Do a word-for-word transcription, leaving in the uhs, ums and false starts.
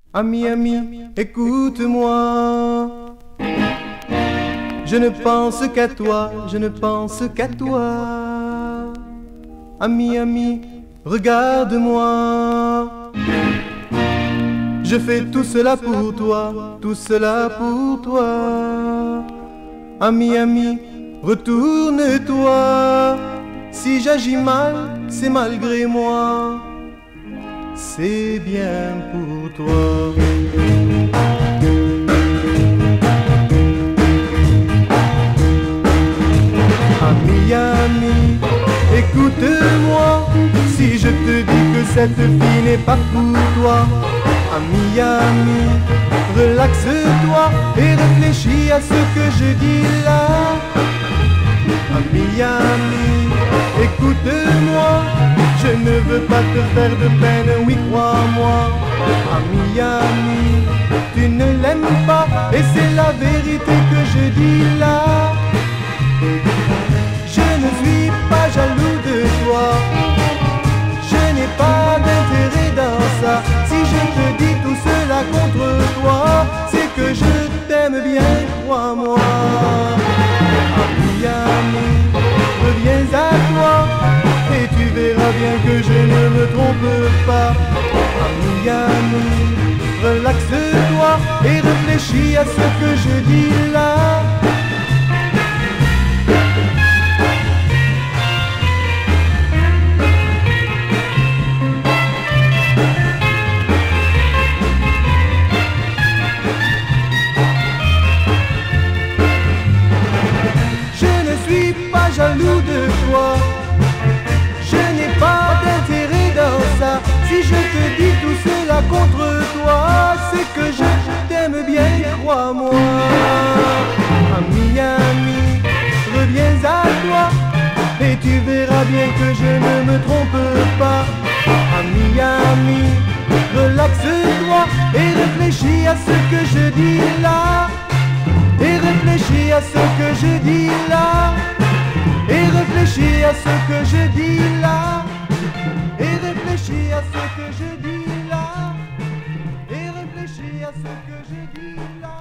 Ami, ami, écoute-moi. Je ne pense qu'à toi, je ne pense qu'à toi. Ami, ami, regarde-moi. Je fais tout cela pour toi, tout cela pour toi. Ami, ami, retourne-toi. Si j'agis mal, c'est malgré moi. C'est bien pour toi. Ami, ami, écoute-moi. Si je te dis que cette fille n'est pas pour toi, ami, ami, relaxe-toi et réfléchis à ce que je dis là. Ami, ami, écoute-moi. Je ne veux pas te faire de peine, oui crois-moi. Ami, ami, tu ne l'aimes pas et c'est la vérité que je dis là. Je ne suis pas jaloux de toi, je n'ai pas d'intérêt dans ça. Si je te dis tout cela contre toi, c'est que je t'aime bien, crois-moi. Ami, ami, reviens à toi et tu verras bien que je ne me trompe pas. Ami, ami, relaxe-toi et réfléchis à ce que je dis là. Jaloux de toi, je n'ai pas d'intérêt dans ça. Si je te dis tout cela contre toi, c'est que je t'aime bien, crois-moi. Ami, ami, reviens à toi et tu verras bien que je ne me trompe pas. Ami, ami, relaxe-toi et réfléchis à ce que je dis là. Et réfléchis à ce que je dis là. Et réfléchis à ce que je dis là. Et réfléchis à ce que je dis là. Et réfléchis à ce que je dis là.